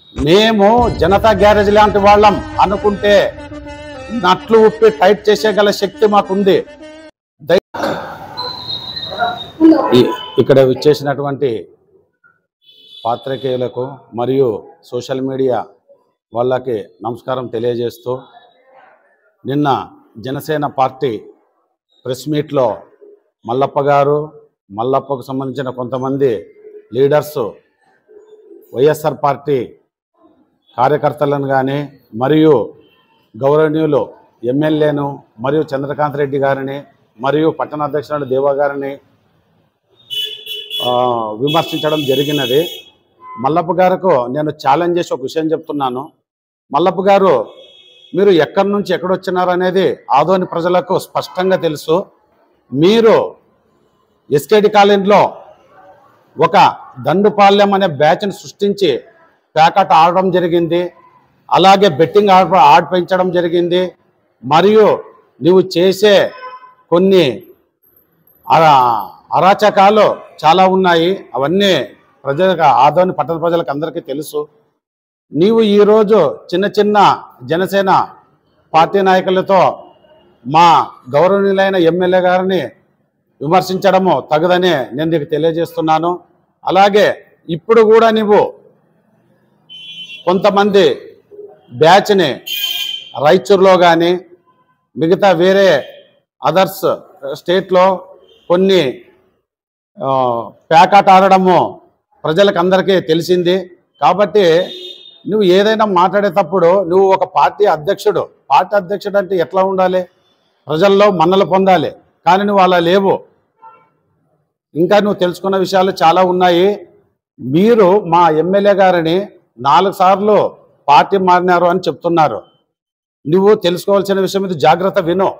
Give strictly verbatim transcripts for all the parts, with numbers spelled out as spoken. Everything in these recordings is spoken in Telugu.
మేము జనతా గ్యారేజ్ లాంటి వాళ్ళం అనుకుంటే నట్లు ఉప్పి టైట్ చేసేగల శక్తి మాకుంది. ఇక్కడ విచ్చేసినటువంటి పాత్రికేయులకు మరియు సోషల్ మీడియా వాళ్ళకి నమస్కారం తెలియజేస్తూ, నిన్న జనసేన పార్టీ ప్రెస్ మీట్లో మల్లప్ప గారు, మల్లప్పకు సంబంధించిన కొంతమంది లీడర్స్ వైఎస్ఆర్ పార్టీ కార్యకర్తలను కానీ మరియు గౌరవనీయులు ఎమ్మెల్యేను మరియు చంద్రకాంత్ రెడ్డి గారిని మరియు పట్టణ అధ్యక్షుడు దేవా గారిని విమర్శించడం జరిగినది. మల్లప్ప గారికి నేను ఛాలెంజ్ చేసి ఒక విషయం చెప్తున్నాను. మల్లప్ప గారు, మీరు ఎక్కడి నుంచి ఎక్కడొచ్చినారు అనేది ఆదోని ప్రజలకు స్పష్టంగా తెలుసు. మీరు ఎస్కేడి కాలనీలో ఒక దండుపాళ్యం అనే బ్యాచ్ని సృష్టించి ప్యాకెట్ ఆడడం జరిగింది. అలాగే బెట్టింగ్ ఆడ ఆడిపించడం జరిగింది. మరియు నువ్వు చేసే కొన్ని అరాచకాలు చాలా ఉన్నాయి. అవన్నీ ప్రజలకు, ఆదోని పట్టణ ప్రజలకు అందరికీ తెలుసు. నీవు ఈరోజు చిన్న చిన్న జనసేన పార్టీ నాయకులతో మా గౌరవనీయులైన ఎమ్మెల్యే గారిని విమర్శించడము తగదని నేను నీకు తెలియజేస్తున్నాను. అలాగే ఇప్పుడు కూడా నువ్వు కొంతమంది బ్యాచ్ని రాయచూరులో కానీ మిగతా వేరే అదర్స్ స్టేట్లో కొన్ని ప్యాకెట్ ఆడడము ప్రజలకు అందరికీ తెలిసింది. కాబట్టి నువ్వు ఏదైనా మాట్లాడేటప్పుడు నువ్వు ఒక పార్టీ అధ్యక్షుడు, పార్టీ అధ్యక్షుడు అంటే ఎట్లా ఉండాలి? ప్రజల్లో మన్నలు పొందాలి. కానీ నువ్వు అలా లేవు. ఇంకా నువ్వు తెలుసుకున్న విషయాలు చాలా ఉన్నాయి. మీరు మా ఎమ్మెల్యే గారిని నాలుగు సార్లు పార్టీ మారినారు అని చెప్తున్నారు. నువ్వు తెలుసుకోవాల్సిన విషయం ఇది, జాగ్రత్త విను.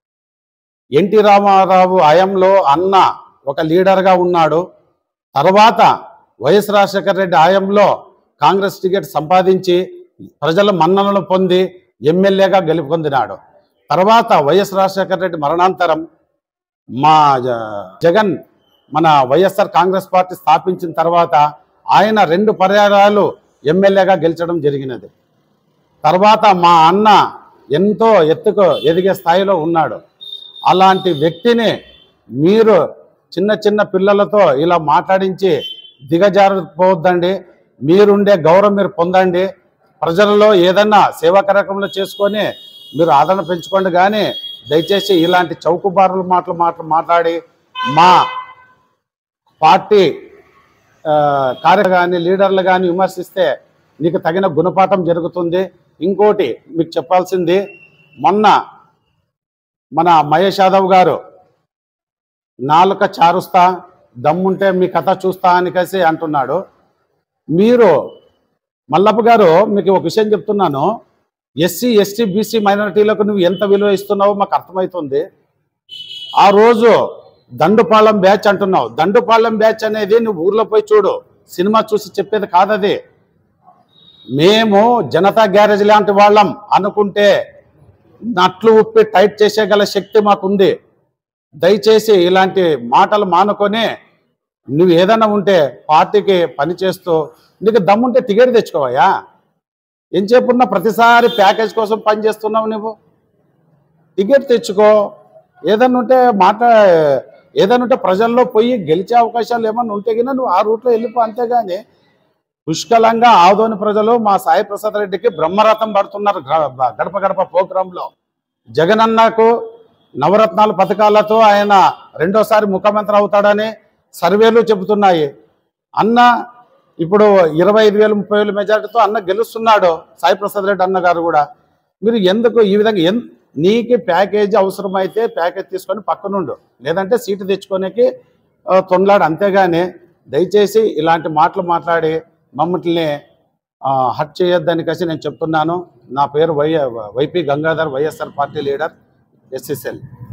ఎన్టీ రామారావు హయాంలో అన్న ఒక లీడర్గా ఉన్నాడు. తర్వాత వైఎస్ రాజశేఖర రెడ్డి హయాంలో కాంగ్రెస్ టికెట్ సంపాదించి ప్రజల మన్ననలు పొంది ఎమ్మెల్యేగా గెలుపొందినాడు. తర్వాత వైఎస్ రాజశేఖర రెడ్డి మరణాంతరం మా జగన్ మన వైఎస్ఆర్ కాంగ్రెస్ పార్టీ స్థాపించిన తర్వాత ఆయన రెండు పర్యాయాలు ఎమ్మెల్యేగా గెలిచడం జరిగినది. తర్వాత మా అన్న ఎంతో ఎత్తుకు ఎదిగే స్థాయిలో ఉన్నాడు. అలాంటి వ్యక్తిని మీరు చిన్న చిన్న పిల్లలతో ఇలా మాట్లాడించి దిగజారిపోవద్దండి. మీరుండే గౌరవం మీరు పొందండి. ప్రజలలో ఏదన్నా సేవా కార్యక్రమంలో చేసుకొని మీరు ఆదరణ పెంచుకోండి. కానీ దయచేసి ఇలాంటి చౌకబారుల మాటలు మాటలు మాట్లాడి మా పార్టీ కార్య కానీ లీడర్లు కానీ విమర్శిస్తే నీకు తగిన గుణపాఠం జరుగుతుంది. ఇంకోటి మీకు చెప్పాల్సింది, మొన్న మన మహేష్ యాదవ్ గారు నాలుక చారుస్తా, దమ్ముంటే మీ కథ చూస్తా అని కలిసి అంటున్నాడు. మీరు మల్లప్ప గారు, మీకు ఒక విషయం చెప్తున్నాను. ఎస్సీ ఎస్టీ బీసీ మైనారిటీలకు నువ్వు ఎంత విలువ ఇస్తున్నావో మాకు అర్థమవుతుంది. ఆ రోజు దండుపాళ్యం బ్యాచ్ అంటున్నావు. దండుపాళ్యం బ్యాచ్ అనేది నువ్వు ఊర్లో పోయి చూడు, సినిమా చూసి చెప్పేది కాదది. మేము జనతా గ్యారేజ్ లాంటి వాళ్ళం అనుకుంటే నట్లు ఉప్పి టైట్ చేసేగల శక్తి మాకుంది. దయచేసి ఇలాంటి మాటలు మానుకొని నువ్వు ఏదైనా ఉంటే పార్టీకి పనిచేస్తూ నీకు దమ్ముంటే టికెట్ తెచ్చుకోవయ్యా. ఏం చెప్పున్నా ప్రతిసారి ప్యాకేజ్ కోసం పనిచేస్తున్నావు. నువ్వు టికెట్ తెచ్చుకో. ఏదన్నా ఉంటే మాట్లా ఏదైనా ఉంటే ప్రజల్లో పోయి గెలిచే అవకాశాలు ఏమన్నా ఉంటే కన్నా నువ్వు ఆ రూట్లో వెళ్ళిపో. అంతేగాని పుష్కలంగా ఆదోని ప్రజలు మా సాయి ప్రసాద్ రెడ్డికి బ్రహ్మరథం పడుతున్నారు. గడప గడప ప్రోగ్రాంలో జగనన్నకు నవరత్నాల పథకాలతో ఆయన రెండోసారి ముఖ్యమంత్రి అవుతాడని సర్వేలు చెబుతున్నాయి. అన్న ఇప్పుడు ఇరవై ఐదు వేలు ముప్పై వేలు మెజార్టీతో అన్న గెలుస్తున్నాడు, సాయి ప్రసాద్ రెడ్డి అన్న గారు కూడా. మీరు ఎందుకు ఈ విధంగా ఎన్ నీకు ప్యాకేజీ అవసరమైతే ప్యాకేజ్ తీసుకొని పక్కనుండు, లేదంటే సీటు తెచ్చుకోనికి తొందలాడు. అంతేగాని దయచేసి ఇలాంటి మాటలు మాట్లాడి మమ్మల్ని హట్ చేయొద్దని కలిసి నేను చెప్తున్నాను. నా పేరు Y YP Gangadhar, YSR party leader, SSL.